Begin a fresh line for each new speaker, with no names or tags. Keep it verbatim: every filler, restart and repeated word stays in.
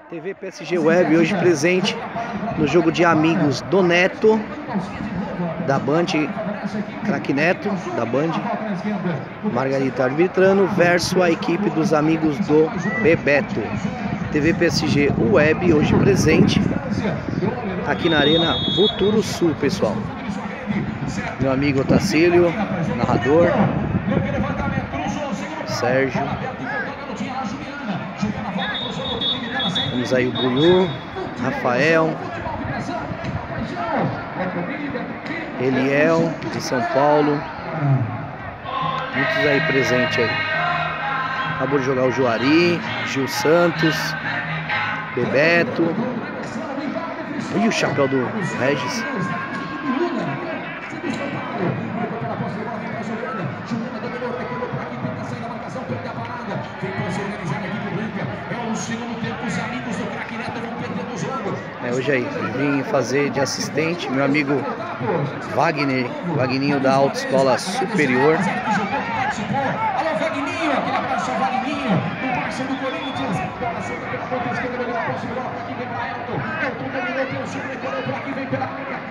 T V P S G Web hoje presente no jogo de amigos do Neto, da Band, Craque Neto, da Band, Margarita arbitrando, versus a equipe dos amigos do Bebeto. T V P S G Web hoje presente aqui na Arena Futuro Sul, pessoal. Meu amigo Otacílio, narrador, Sérgio. Temos aí o Buiú, Rafael, Eliel, de São Paulo. Muitos aí presentes aí. Acabou de jogar o Juari, Gil Santos, Bebeto. E o chapéu do Regis. É, hoje aí, vim fazer de assistente meu amigo Wagner, Wagninho da Autoescola Superior.
Alô, Wagninho, aquele abraço ao Wagninho, do Barça do Corinthians. Bola solta pela ponta esquerda, melhor posse, bola pra aqui, vem pra Elton. Elton dominou, tem o super, por aqui, vem pela